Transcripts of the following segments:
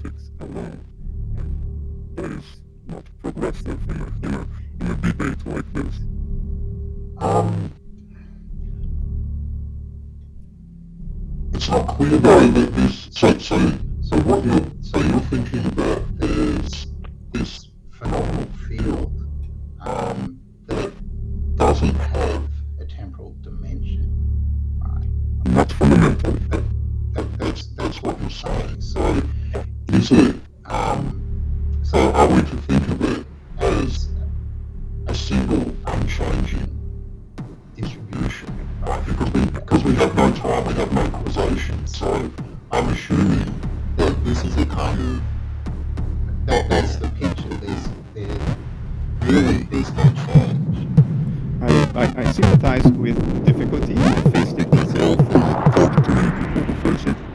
semantics alone. And that is not progressive in a debate like this. It's not clear though that this, so what you're thinking about is this phenomenal field that doesn't have a temporal dimension, right? Not fundamentally. That's what you're saying. So is it? So are we to think of it as a single, unchanging distribution, right? Because we have no time, we have no causation. So I'm assuming that this is a kind of that's the picture. There's no change. I sympathize with difficulty. I faced it myself. Talk to many people who face it.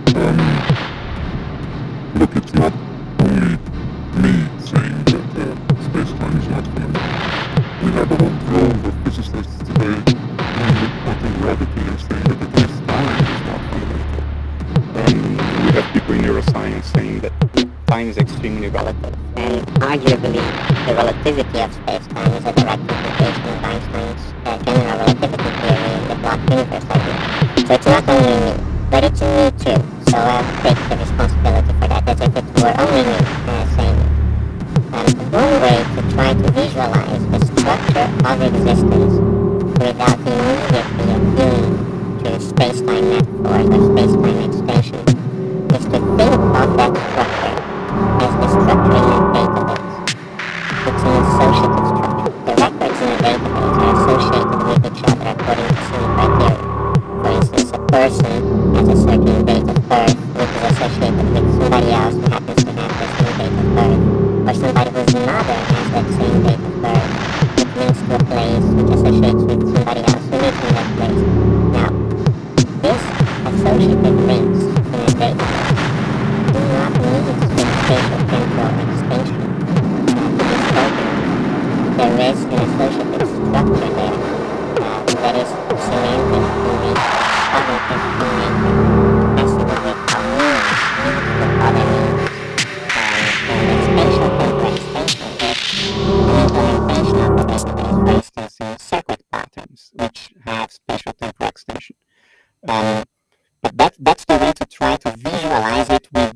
Look, it's not only me saying that space-time is not fundamental. We have a whole drove of physicists today reporting gravity and saying that at least time is not fundamental. We have people in neuroscience saying that time is extremely relative. And arguably, the relativity of space-time is a direct implication of Einstein's general relativity theory and the black universe idea. So it's not only me, but it's me too. So I'll take the responsibility for that as if it were only me saying it. One way to try to visualize the structure of existence without immediately appealing to space-time metaphors or space-time extension is to think of that structure as the structure in a database. It's an associative structure. The records in a database are associated with each other according to some criteria. For instance, a person has a certain date of birth, which is associated with somebody else who happens to have the same date of birth, or somebody whose mother has that same date of birth. It links to a place which associates with somebody else who lives in that place. Now, this associative links in a database do not need spatial temporal extension to be spoken. There is an associative structure there that is semantic in nature, cognitive in nature, has to do with how meaning links with other meanings. And the spatial temporal extension is an implementation of the database, for instance, in circuit patterns, which have spatial temporal extension. But that's the way to try to visualize it